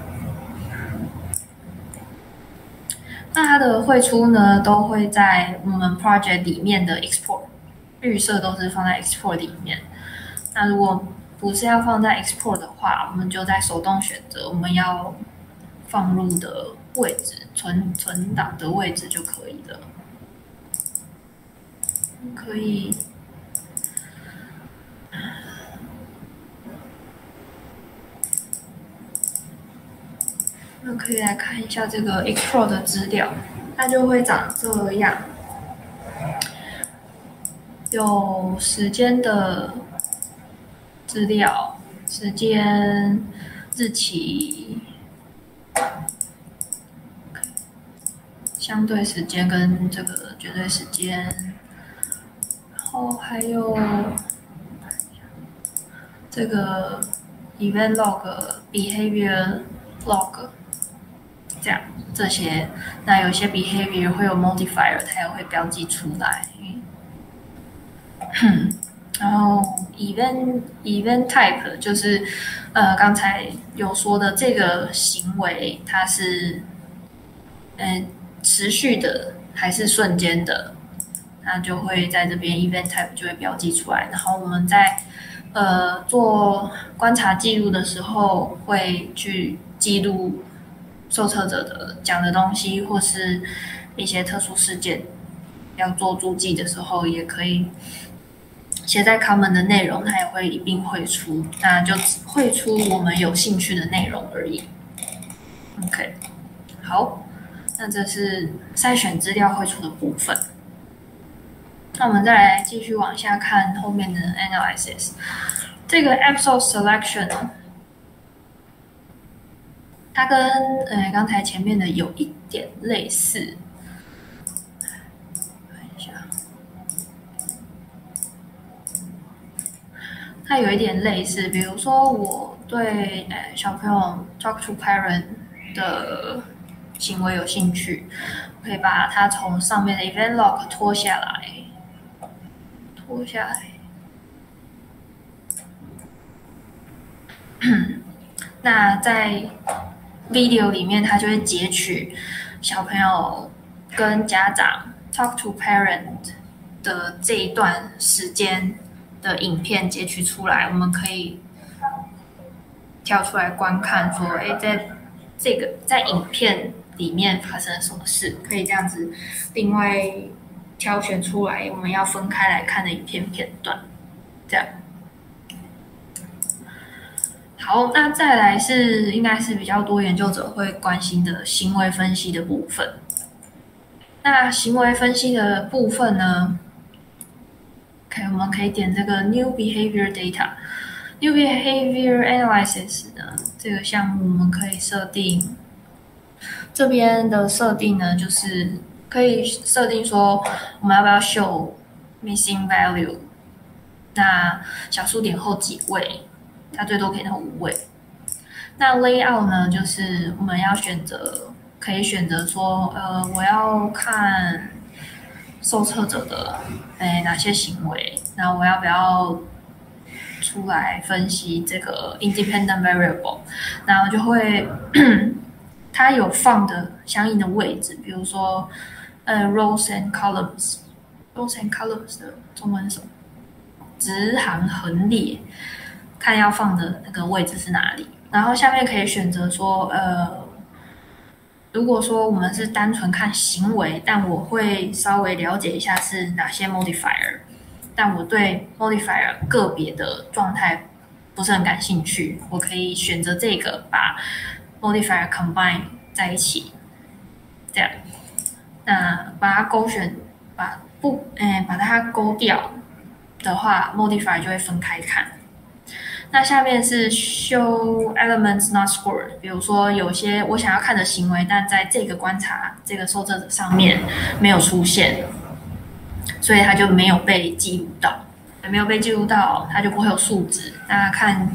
那它的汇出呢，都会在我们 project 里面的 export， 绿色都是放在 export 里面。那如果不是要放在 export 的话，我们就在手动选择我们要放入的位置，存档的位置就可以了。可以。那可以来看一下这个 export 的资料，它就会长这样，有时间的资料，时间、日期、 相对时间跟这个绝对时间，然后还有这个 event log、behavior log 这些，那有些 behavior 会有 modifier， 它也会标记出来。然后 event type 就是刚才有说的这个行为，它是持续的还是瞬间的，那就会在这边 event type 就会标记出来。然后我们在做观察记录的时候，会去记录受测者的讲的东西，或是一些特殊事件，要做注记的时候，也可以写在 comment 的内容，它也会一并汇出，那就只汇出我们有兴趣的内容而已。OK， 好，那这是筛选资料汇出的部分。那我们再来继续往下看后面的 analysis。这个 episode selection 呢，它跟刚才前面的有一点类似。看一下，它有一点类似，比如说我对小朋友 talk to parent 的行为有兴趣，可以把它从上面的 event log 拖下来。那在 video 里面，它就会截取小朋友跟家长 talk to parent 的这一段时间的影片截取出来，我们可以跳出来观看，说，在影片里面发生了什么事，可以这样子另外挑选出来我们要分开来看的影片片段，这样。好，那再来是应该是比较多研究者会关心的行为分析的部分。那行为分析的部分呢我们可以点这个 New Behavior Data。New Behavior Analysis 呢，这个项目我们可以设定，这边的设定呢，就是可以设定说我们要不要 show missing value， 那小数点后几位，它最多可以到5位。那 layout 呢，就是我们要可以选择说，我要看受测者的哪些行为，那我要不要出来分析这个 independent variable， 然后就会它有放的相应的位置，比如说rows and columns。rows and columns 的中文是什么？直行横列，看要放的那个位置是哪里。然后下面可以选择说，如果说我们是单纯看行为，但我会稍微了解一下是哪些 modifier， 但我对 modifier 个别的状态不是很感兴趣，我可以选择这个把 modifier combine 在一起，这样。那把它勾选，把它勾掉的话 ，modifier 就会分开看。那下面是 show elements not scored， 比如说有些我想要看的行为，但在这个观察这个受测者上面没有出现，所以它就没有被记录到，没有被记录到，它就不会有数值。那看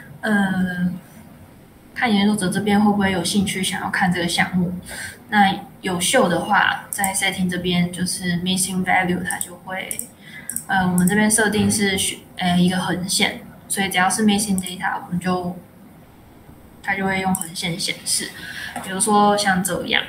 研究者这边会不会有兴趣想要看这个项目？那有秀的话，在 setting 这边就是 missing value， 它就会我们这边设定是一个横线。所以只要是 missing data， 它就会用横线显示。比如说像这样，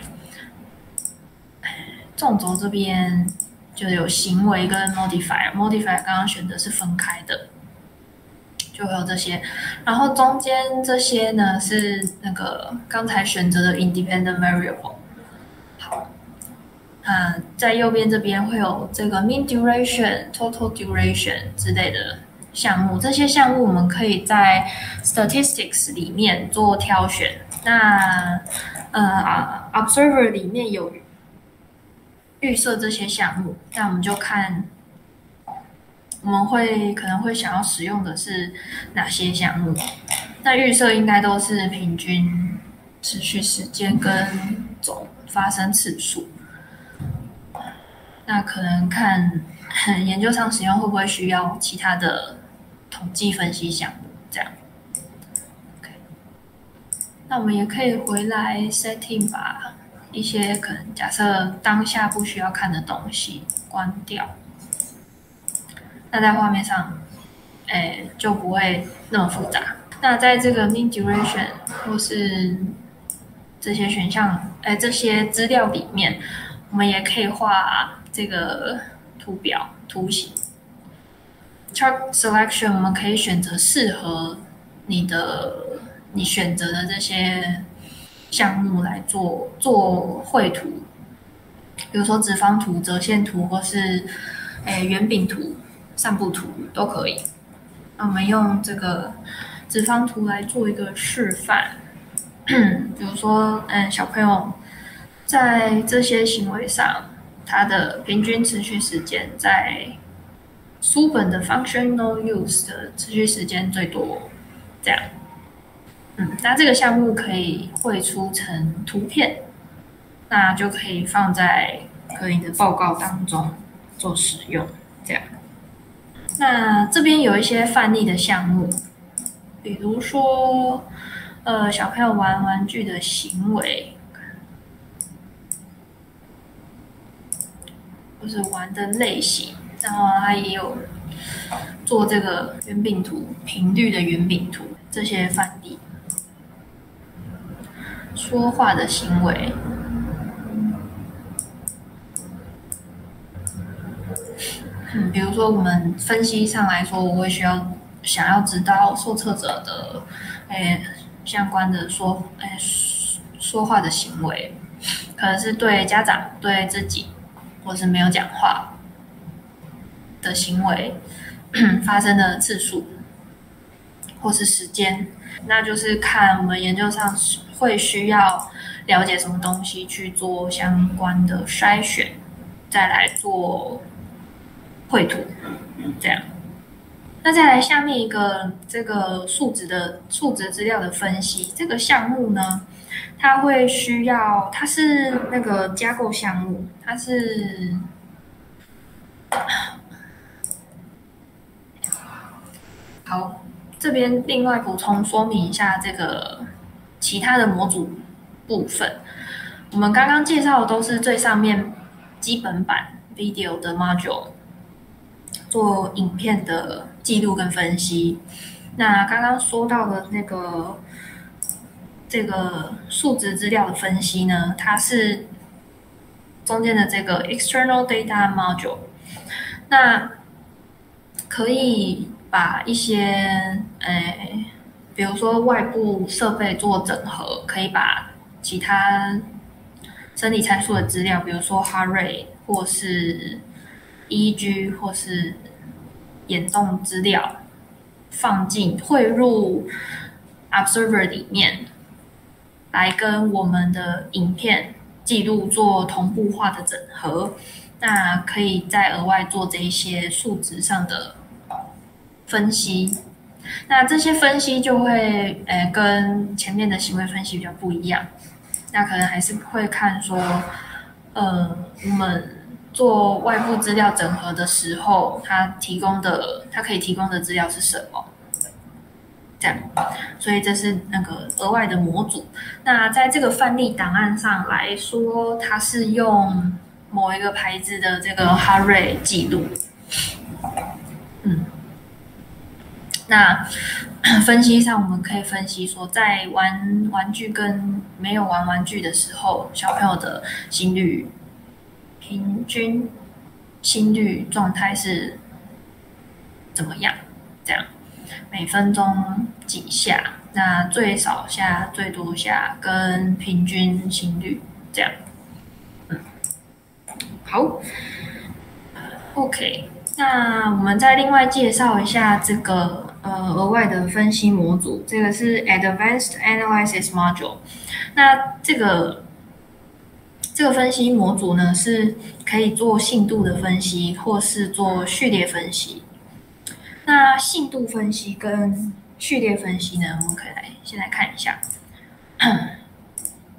纵轴这边就有行为跟 modifier 刚刚选的是分开的，就会有这些。然后中间这些呢是那个刚才选择的 independent variable。好，在右边这边会有这个 mean duration、total duration 之类的项目，这些项目我们可以在 statistics 里面做挑选。那observer 里面有预设这些项目，那我们就看我们可能会想要使用的是哪些项目。那预设应该都是平均持续时间跟总发生次数。 那可能看研究上使用会不会需要其他的统计分析项目这样。OK， 那我们也可以回来 setting 把一些可能假设当下不需要看的东西关掉。那在画面上，就不会那么复杂。那在这个 mean duration 或是这些选项，这些资料里面，我们也可以画这个图表、图形。Chart selection 我们可以选择适合你选择的这些项目来做绘图，比如说直方图、折线图或是圆饼图、散布图都可以。那我们用这个直方图来做一个示范，比如说，小朋友在这些行为上，他的平均持续时间在书本的 functional use 的持续时间最多，这样。那这个项目可以绘出成图片，那就可以放在你的报告当中做使用，这样。那这边有一些范例的项目，比如说，小朋友玩玩具的行为，或是玩的类型，然后他也有做这个圆饼图、频率的圆饼图这些范例。说话的行为，比如说我们分析上来说，我会想要知道受测者的相关的说话的行为，可能是对家长、对自己，或是没有讲话的行为发生的次数，或是时间，那就是看我们研究上会需要了解什么东西去做相关的筛选，再来做绘图，这样。那再来下面一个这个数值资料的分析，这个项目呢，它会需要，它是那个架构项目，它是好，这边另外补充说明一下这个其他的模组部分。我们刚刚介绍的都是最上面基本版 video 的 module， 做影片的记录跟分析。那刚刚说到的这个数值资料的分析呢，它是中间的这个 external data module， 那可以把一些比如说外部设备做整合，可以把其他生理参数的资料，比如说 heart rate 或是 EEG 或是眼动资料，汇入 Observer 里面，来跟我们的影片记录做同步化的整合。那可以再额外做这一些数值上的分析。那这些分析就会跟前面的行为分析比较不一样。那可能还是会看说，我们做外部资料整合的时候，它可以提供的资料是什么？这样，所以这是那个额外的模组。那在这个范例档案上来说，它是用某一个牌子的这个 heart rate 记录。那分析上，我们可以分析说，在玩玩具跟没有玩玩具的时候，小朋友的心率平均心率状态是怎么样？这样，每分钟几下？那最少下、最多下跟平均心率这样。好 ，OK。那我们再另外介绍一下这个额外的分析模组，这个是 Advanced Analysis Module。那这个分析模组呢，是可以做信度的分析，或是做序列分析。那信度分析跟序列分析呢，我们可以先来看一下。OK。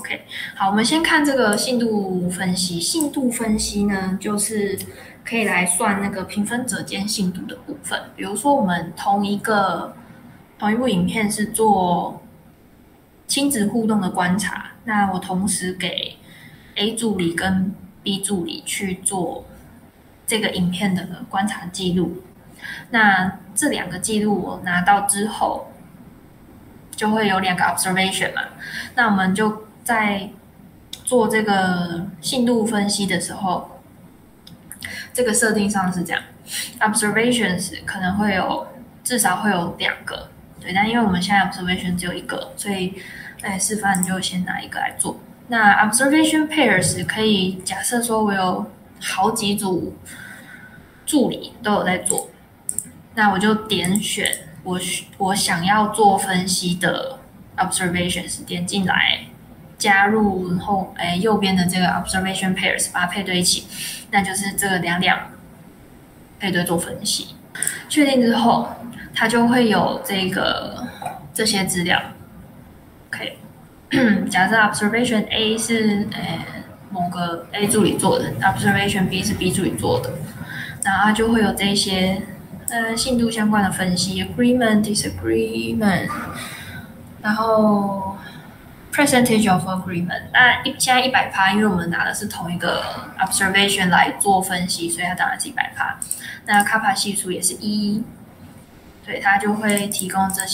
OK， 好，我们先看这个信度分析。信度分析呢，就是可以来算那个评分者间信度的部分。比如说，我们同一部影片是做亲子互动的观察，那我同时给 A 助理跟 B 助理去做这个影片的观察记录。那这两个记录我拿到之后，就会有2个 observation 嘛。那我们就在做这个信度分析的时候，这个设定上是这样 ，observations 可能会至少会有2个，对，但因为我们现在 observation 只有1个，所以示范就先拿1个来做。那 observation pairs 可以假设说我有好几组助理都有在做，那我就点选我想要做分析的 observations， 点进来，加入后右边的这个 observation pairs， 把它配对一起，那就是这个两配对做分析。确定之后，它就会有这些资料。OK， 假设 observation A 是某个 A 助理做的 ，observation B 是 B 助理做的，然后它就会有这些信度相关的分析 ，agreement disagreement， 然后 percentage of agreement。那现在100%，因为我们拿的是同一个 observation 来做分析，所以它当然是100%。那 kappa 系数也是1，对，它就会提供这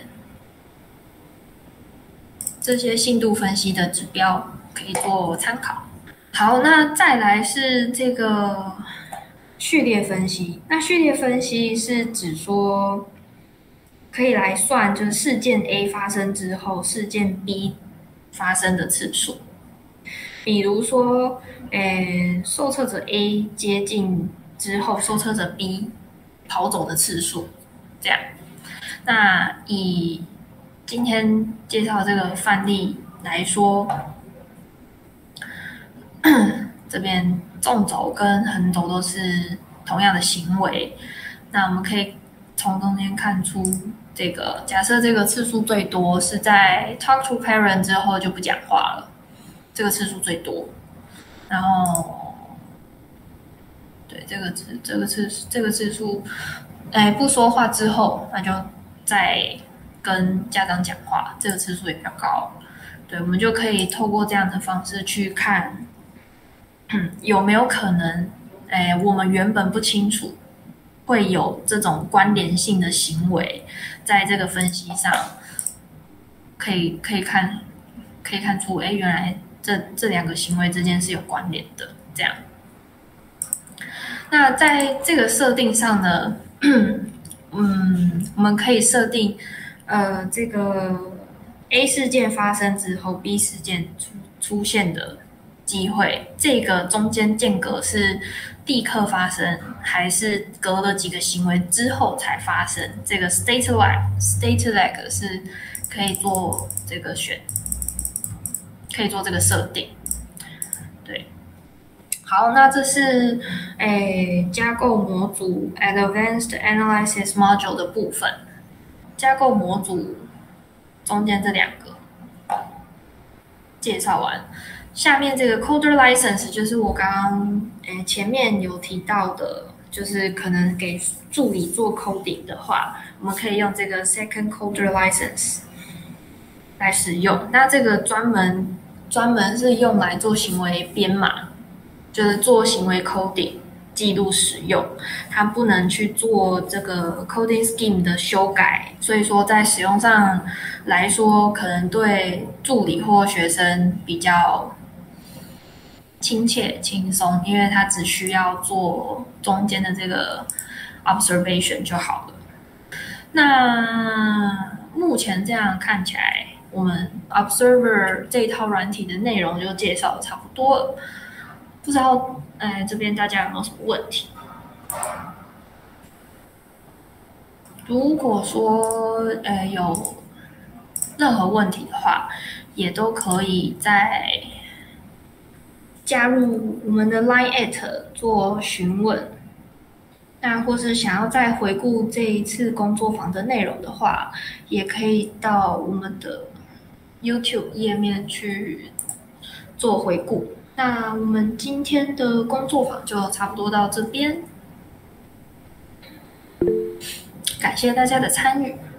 些信度分析的指标可以做参考。好，那再来是这个序列分析。那序列分析是指说可以来算，就是事件 A 发生之后，事件 B 发生的次数。比如说，受测者 A 接近之后，受测者 B 跑走的次数，这样。那以今天介绍这个范例来说，这边纵轴跟横轴都是同样的行为，那我们可以从中间看出这个，假设这个次数最多是在 talk to parent 之后就不讲话了，这个次数最多。然后，对，这个次数，不说话之后，那就再跟家长讲话，这个次数也比较高。对，我们就可以透过这样的方式去看，有没有可能，我们原本不清楚会有这种关联性的行为，在这个分析上可以看出，原来这2个行为之间是有关联的，这样。那在这个设定上呢，我们可以设定，这个 A 事件发生之后 ，B 事件出现的机会，这个中间间隔是立刻发生，还是隔了几个行为之后才发生？这个 state lag 是可以做这个可以做这个设定。对，好，那这是架构模组 Advanced Analysis Module 的部分。架构模组中间这2个介绍完，下面这个 Coder License 就是我刚刚前面有提到的，就是可能给助理做 coding 的话，我们可以用这个 Second Coder License 来使用。那这个专门是用来做行为编码，就是做行为 coding 记录使用，它不能去做这个 coding scheme 的修改，所以说在使用上来说，可能对助理或学生比较亲切轻松，因为它只需要做中间的这个 observation 就好了。那目前这样看起来，我们 Observer 这一套软体的内容就介绍的差不多了，不知道这边大家有没有什么问题？如果说有任何问题的话，也都可以在加入我们的 Line@ 做询问。那或是想要再回顾这一次工作坊的内容的话，也可以到我们的 YouTube 页面去做回顾。那我们今天的工作坊就差不多到这边，感谢大家的参与。